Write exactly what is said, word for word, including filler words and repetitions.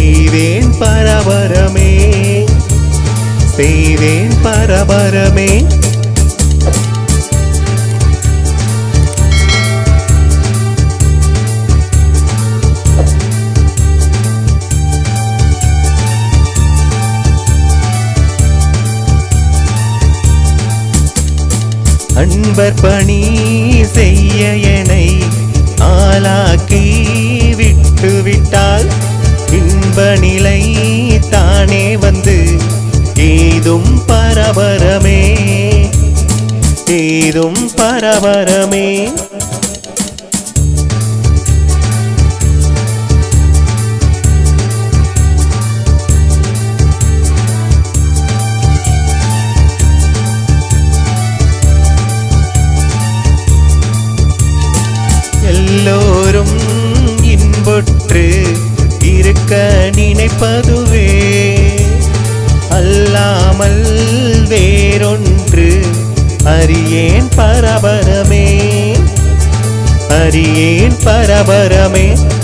செய்வேன் பரபரமே செய்வேன் பரபரமே அன்பர் பணி செய்ய என்னை ஆளாக்கி விட்டு விட்டால் இன்ப நிலை தானே வந்து ஏதும் பரபரமே ஏதும் பரபரமே எல்லோரும் இன்புற்று இருக்க நினைப்பதுவே அல்லாமல் வேறொன்று அறியேன் பரபரமே அறியேன் பரபரமே